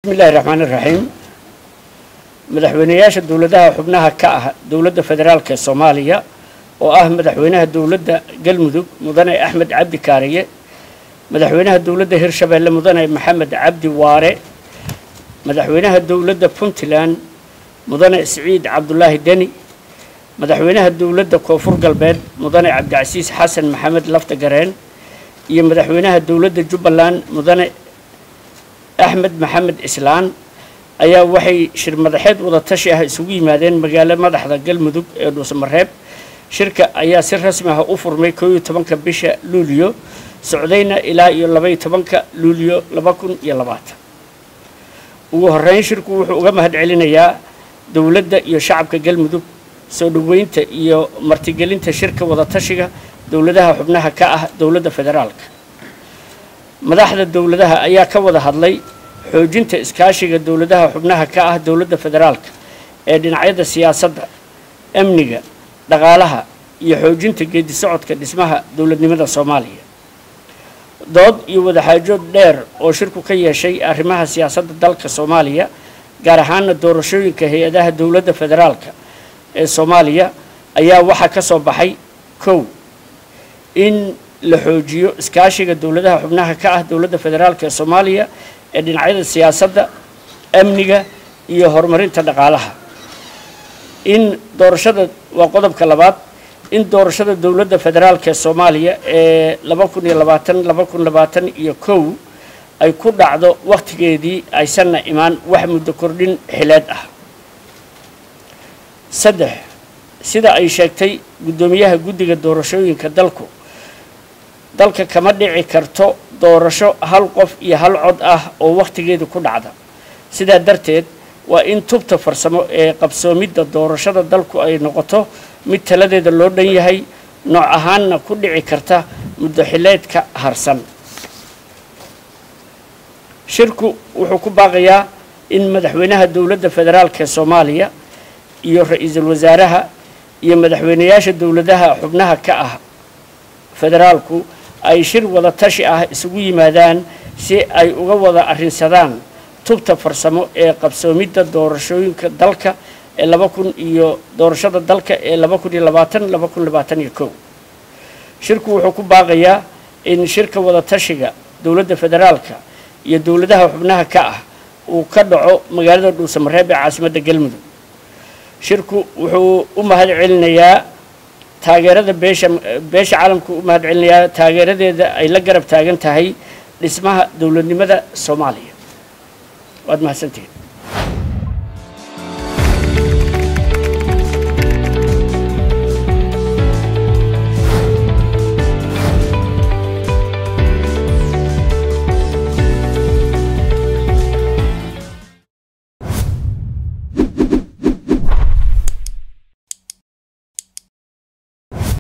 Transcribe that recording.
بسم الله الرحمن الرحيم مدحوينياش الدولة حبناها كأه دولة فدرال كالصومالية مدحوينها الدولة قلمذوق مدني أحمد عبد كارية مدحوينها الدولة هرشبيل مدني محمد عبد واري مدحوينها الدولة بونتلان مدني سعيد عبد الله الدني مدحوينها الدولة كوفور قلبين مدني عبد العزيز حسن محمد لفتقرين مدحوينها الدولة جبلان مدني أحمد محمد إسلام ayaa waxay shir madaxeed wada tashi ah isugu yimaadeen magaalada madaxda galmudug ee dhuusamareeb shirka ayaa si rasmi ah u furmay 12 bisha luulyo socdayna ilaa iyo 12 luulyo 2020 ugu horeyn shirku wuxuu uga mahad celinayaa dawladda iyo shacabka galmudug soo dhaweynta iyo martigelinta shirka wada tashiga dawladaha xubnaha ka ah dawladda federaalka madaxda dawladaha ayaa ka wada hadlay xoojinta iskaashiga dawladaha xubnaha ka ah dawladda federaalka ee dhinacyada siyaasadda amniga dhaqaalaha iyo xoojinta geedi socodka dhismaha dawladnimada Soomaaliya dood iyo wada xaajood dheer oo shirku ka yeeshay arrimaha siyaasadda dalka Soomaaliya gaar ahaan doorashooyinka hay'adaha dawladda federaalka ee Soomaaliya ayaa waxa ka soo baxay in la xoojiyo iskaashiga dawladaha xubnaha ka ah dawladda federaalka ee Soomaaliya ee dhinacyada siyaasadda amniga iyo horumarinta dhaqaalaha in doorashada waa qodobka labaad in doorashada dawladda federaalka ee Soomaaliya ee 2020 ay ku dhacdo waqtigeedii aysan imaan wax muddo kordhin xileed ah sida ay sheegtay gudoomiyaha guddiga doorashooyinka dalka kama dhici karto doorasho hal qof iyo hal cod ah oo waqtigeedu ku dhacda sidaa darteed waa in tubta farsamo ee qabsoomidda doorashada dalku ay noqoto mid taladeeda loo dhan yahay nooc ahaanna ku dhici karta muddo xileedka harsan shirku wuxuu ku baaqayaa in madaxweynaha dawladda federaalka ee Soomaaliya iyo ra'iisul wasaaraha iyo madaxweynayaasha dawladaha xubnaha ka ah federaalku ay shir wada tashi ah isugu yimaadaan si ay uga wada arrinsadaan tubta farsamo ee qabsoomidda doorashooyinka dalka ee 2000 iyo doorashada dalka ee 2020 shirku wuxuu ku baaqayaa in shirka wada tashiga dawladda federaalka iyo dawladaha xubnaha ka ah uu ka dhaco magaalada dhuusamareeb ee caasimadda galmudug shirku wuxuu u mahad celinayaa taageerada beesha caalamku u mahad celinayaa taageeradeeda ay la garab taagan tahay dhismaha dawladnimada Soomaaliya waad mahadsantihiin